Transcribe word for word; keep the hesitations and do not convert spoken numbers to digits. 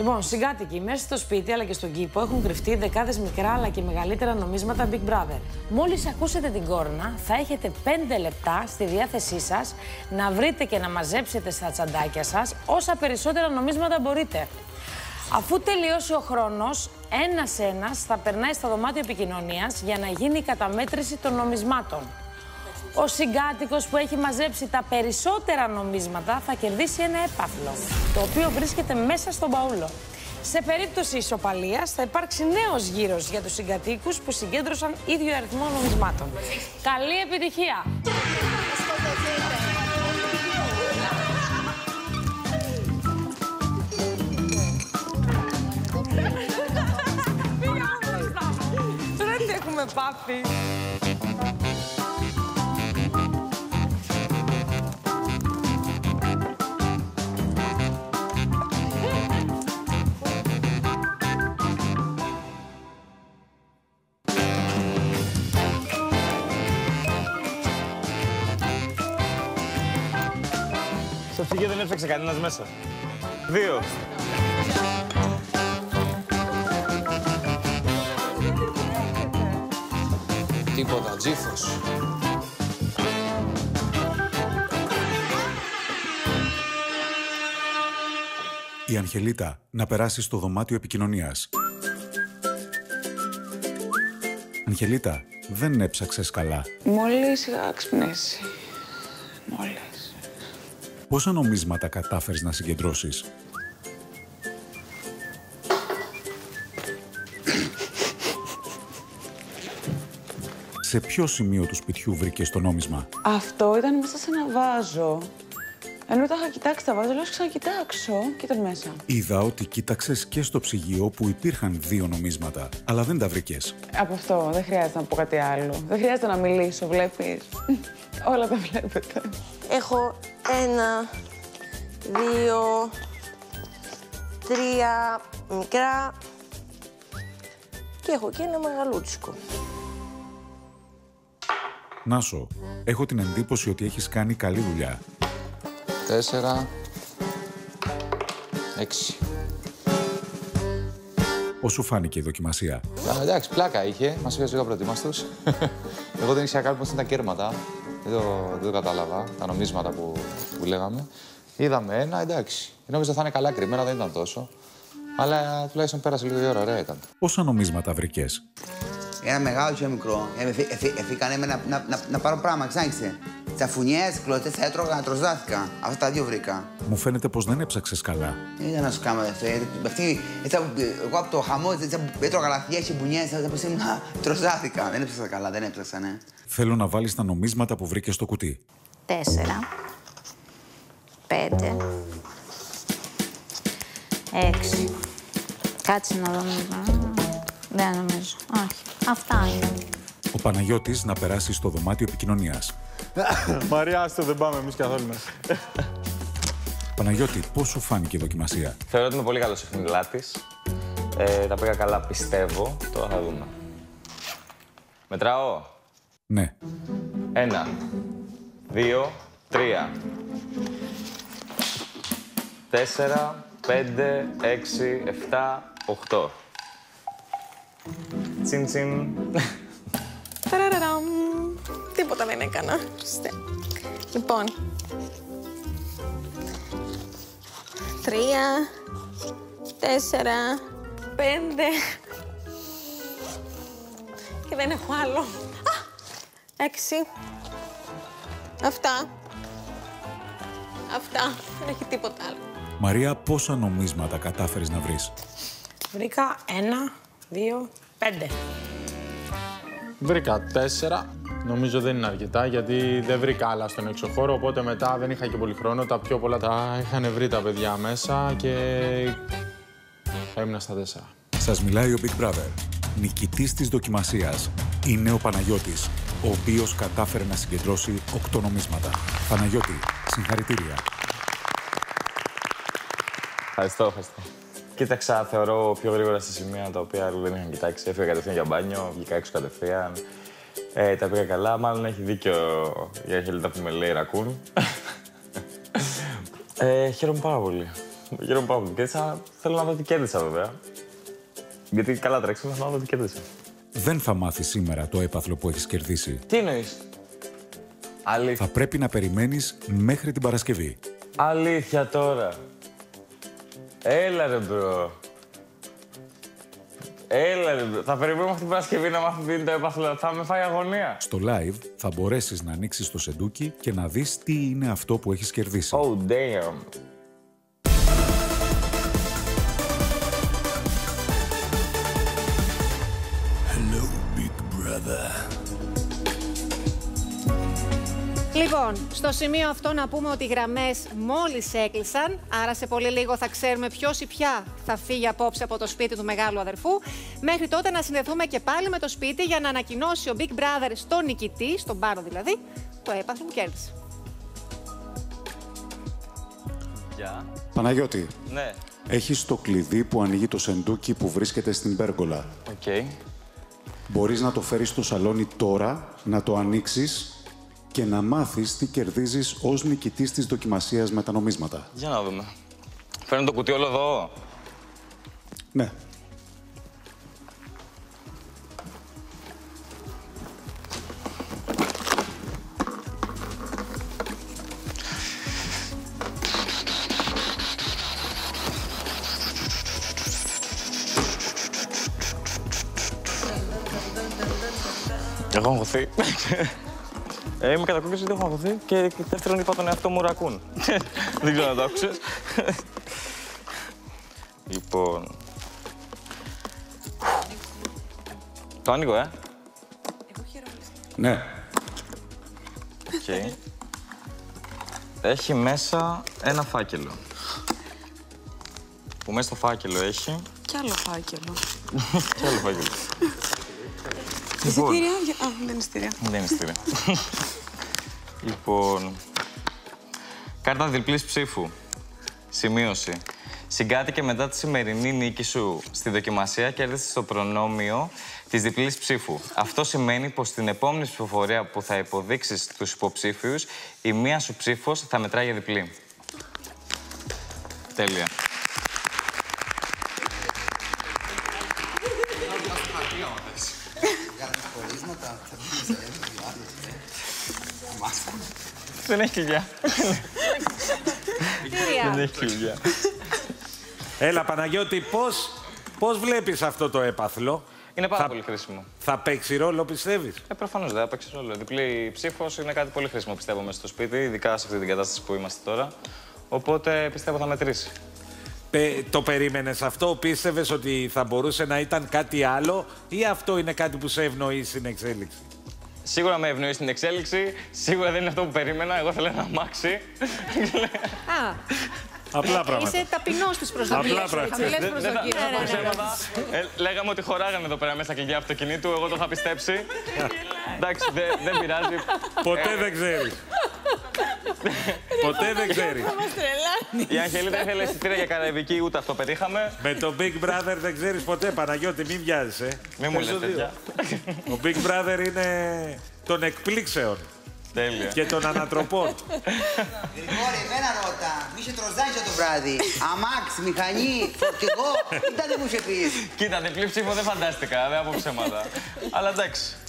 Λοιπόν, συγκάτοικοι μέσα στο σπίτι αλλά και στον κήπο έχουν κρυφτεί δεκάδες μικρά αλλά και μεγαλύτερα νομίσματα Big Brother. Μόλις ακούσετε την κόρνα, θα έχετε πέντε λεπτά στη διάθεσή σας να βρείτε και να μαζέψετε στα τσαντάκια σας όσα περισσότερα νομίσματα μπορείτε. Αφού τελειώσει ο χρόνος, ένας-ένας θα περνάει στο δωμάτιο επικοινωνίας για να γίνει η καταμέτρηση των νομισμάτων. Ο συγκάτοικος που έχει μαζέψει τα περισσότερα νομίσματα θα κερδίσει ένα έπαθλο, το οποίο βρίσκεται μέσα στον μπαούλο. Σε περίπτωση ισοπαλίας θα υπάρξει νέος γύρος για τους συγκατοίκους που συγκέντρωσαν ίδιο αριθμό νομισμάτων. Καλή επιτυχία! Δεν έχουμε πάθει. Στο ψυγείο δεν έψαξε κανένας μέσα. Δύο. Τίποτα, τζίφος. Η Αγγελίτα να περάσει στο δωμάτιο επικοινωνίας. Αγγελίτα, δεν έψαξες καλά. Μόλις είχα ξυπνήσει. Μόλις. Πόσα νομίσματα κατάφερες να συγκεντρώσεις? Σε ποιο σημείο του σπιτιού βρήκες το νόμισμα? Αυτό ήταν μέσα σε ένα βάζο. Ενώ τα είχα κοιτάξει τα βάζο, λέω ξανακοιτάξω και ήταν μέσα. Είδα ότι κοίταξες και στο ψυγείο που υπήρχαν δύο νομίσματα, αλλά δεν τα βρήκες. Από αυτό δεν χρειάζεται να πω κάτι άλλο. Δεν χρειάζεται να μιλήσω, βλέπεις. Όλα τα βλέπετε. Έχω ένα, δύο, τρία μικρά και έχω και ένα μεγαλούτσικο. Νάσο, έχω την εντύπωση ότι έχεις κάνει καλή δουλειά. Τέσσερα. Έξι. Πώς σου φάνηκε η δοκιμασία? Α, εντάξει, πλάκα είχε. Μας είχε λίγο προετοίμαστος. Εγώ δεν ήξερα καν πώς ήταν τα κέρματα. Δεν το, δεν το κατάλαβα, τα νομίσματα που, που λέγαμε. Είδαμε ένα, εντάξει. Νόμιζα θα είναι καλά κρυμμένα, δεν ήταν τόσο. Αλλά τουλάχιστον πέρασε λίγο η ώρα, ωραία ήταν. Πόσα νομίσματα βρήκες? Ένα μεγάλο και ένα μικρό. Εφήκανε με να, να, να, να πάρω πράγμα, ξάγιξε. Τσαφουνιές, κλωτές, έτρωγα, τροζάθηκα. Αυτά τα δύο βρήκα. Μου φαίνεται πως δεν έψαξες καλά. Δεν ήταν να σου κάνω αυτό. Αυτή, εγώ από το χαμό, έτρωγα λαθιές και μπουνιές, όπως ήμουν, τροζάθηκα. Δεν έψαξα καλά, δεν έψαξα, ναι. Θέλω να βάλεις τα νομίσματα που βρήκες στο κουτί. Τέσσερα. Πέντε. Έξι. Κάτσε να δω. Δεν νομίζω. Όχι. Αυτά είναι. Ο Παναγιώτης να περάσει στο δωμάτιο επικοινωνίας. Μαρία, άστο, δεν πάμε εμείς καθόλου μέσα. Παναγιώτη, πώς σου φάνηκε η δοκιμασία? Θεωρώ ότι είμαι πολύ καλός εχνηλάτης. Ε, τα πήγα καλά, πιστεύω. Τώρα θα δούμε. Μετράω. Ναι. Ένα, δύο, τρία. Τέσσερα, πέντε, έξι, εφτά, οχτώ. Τσιν τσιν. Ταραραραμ. Τίποτα δεν έκανα. Λοιπόν. Τρία, τέσσερα, πέντε. Και δεν έχω άλλο. Α, έξι. Αυτά. Αυτά. Δεν έχει τίποτα άλλο. Μαρία, πόσα νομίσματα κατάφερες να βρεις? Βρήκα ένα, δύο, πέντε. Βρήκα τέσσερα. Νομίζω δεν είναι αρκετά, γιατί δεν βρήκα άλλα στον έξω χώρο, οπότε μετά δεν είχα και πολύ χρόνο. Τα πιο πολλά τα είχαν βρει τα παιδιά μέσα και έμεινα στα τέσσερα. Σας μιλάει ο Big Brother. Νικητής της δοκιμασίας είναι ο Παναγιώτης, ο οποίος κατάφερε να συγκεντρώσει οκτώ νομίσματα. Παναγιώτη, συγχαρητήρια. Ευχαριστώ, ευχαριστώ. Κοίταξα, θεωρώ πιο γρήγορα στα σημεία τα οποία δεν είχαν κοιτάξει. Έφυγα κατευθείαν για μπάνιο, βγήκα έξω κατευθείαν. Ε, τα πήγα καλά. Μάλλον έχει δίκιο η Αγγελίτα που με λέει ρακούν. ε, χαίρομαι πάρα πολύ. Γύρω πάω που κέρδισα, θέλω να δω τι κέρδισα βέβαια. Γιατί καλά τρέξαμε, θέλω να δω τι κέρδισα. Δεν θα μάθεις σήμερα το έπαθλο που έχεις κερδίσει. Τι εννοείς? Αλήθεια. Θα πρέπει να περιμένεις μέχρι την Παρασκευή. Αλήθεια τώρα. Έλα ρε μπρο. Έλα ρε μπρο. Θα περιμένουμε αυτή την Παρασκευή να μάθουμε τι είναι το έπαθλο. Θα με φάει αγωνία. Στο live θα μπορέσεις να ανοίξεις το σεντούκι και να δεις τι είναι αυτό που έχεις κερδίσει. Oh, damn. Hello, big brother. Λοιπόν, στο σημείο αυτό να πούμε ότι οι γραμμές μόλις έκλεισαν, άρα σε πολύ λίγο θα ξέρουμε ποιος ή ποια θα φύγει απόψε από το σπίτι του μεγάλου αδερφού. Μέχρι τότε να συνδεθούμε και πάλι με το σπίτι για να ανακοινώσει ο Big Brother στον νικητή, στον Πάρο δηλαδή, το έπαθλο που κέρδισε. Γεια. Παναγιώτη, Ναι. έχεις το κλειδί που ανοίγει το σεντούκι που βρίσκεται στην πέργολα. Οκ. Okay. Μπορείς να το φέρεις στο σαλόνι τώρα, να το ανοίξεις και να μάθεις τι κερδίζεις ως νικητής της δοκιμασίας με τα νομίσματα. Για να δούμε. Φέρνω το κουτί όλο εδώ. Ναι. Έχω αγχωθεί. Ε, είμαι κατακόκκινος γιατί έχω αγχωθεί και δεύτερον είπα τον εαυτό μου ρακούν. Δεν ξέρω να το άκουσες. Λοιπόν... Το άνοιγω, ε. Ναι. Okay. Έχει μέσα ένα φάκελο. Που μέσα στο φάκελο έχει... Κι άλλο φάκελο. Κι άλλο φάκελο. Εισιτήρια? Α, δεν είναι εισιτήρια. Δεν είναι εισιτήρια. Λοιπόν... Κάρτα διπλής ψήφου. Σημείωση. Συγκάτοικε μετά τη σημερινή νίκη σου στη δοκιμασία, κέρδισες το προνόμιο της διπλής ψήφου. Αυτό σημαίνει πως στην επόμενη ψηφοφορία που θα υποδείξεις τους υποψήφιους, η μία σου ψήφος θα μετράει για διπλή. Τέλεια. Δεν έχει κλειδιά. Δεν έχει κλειδιά. Έλα, Παναγιώτη, πώς, πώς βλέπεις αυτό το έπαθλο? Είναι πάρα θα, πολύ χρήσιμο. Θα παίξει ρόλο, πιστεύεις? Ε, προφανώς δεν θα παίξει ρόλο. Διπλή ψήφος είναι κάτι πολύ χρήσιμο, πιστεύω, μέσα στο σπίτι, ειδικά σε αυτή την κατάσταση που είμαστε τώρα. Οπότε πιστεύω θα μετρήσει. Ε, το περίμενες αυτό, πίστευες ότι θα μπορούσε να ήταν κάτι άλλο ή αυτό είναι κάτι που σε ευνοεί στην εξέλιξη? Σίγουρα με ευνοεί στην εξέλιξη, σίγουρα δεν είναι αυτό που περίμενα. Εγώ θέλω ένα αμάξι. Α, απλά πράγματα. Είσαι ταπεινός στις προσδοκίες. Απλά πράγματα. Χαμηλές προσδοκίες. Λέγαμε ότι χωράγανε εδώ πέρα μέσα κλειδιά αυτοκινήτου, εγώ το είχα πιστέψει. Εντάξει, δεν πειράζει. Ποτέ δεν ξέρεις. Ποτέ δεν ξέρεις. Η Αγγελίτα ήθελε εισιτήρια για Καραϊβική, ούτε αυτό πετύχαμε. Με το Big Brother δεν ξέρεις ποτέ, Παναγιώτη, μην βιάζεσαι. Μην μου λες τέτοια. Ο Big Brother είναι των εκπλήξεων. Τέλεια. Και των ανατροπών. Γρηγόρη, εμένα ρώτα. Μη σε τροζάνιζε το βράδυ. Αμάξ, μηχανή, φορτηγό. Κοίτα δεν μου είχε πεις. Κοίτα, διπλή ψήφο δεν φαντάστηκα, δεν από ψέματα. Αλλά εντάξει.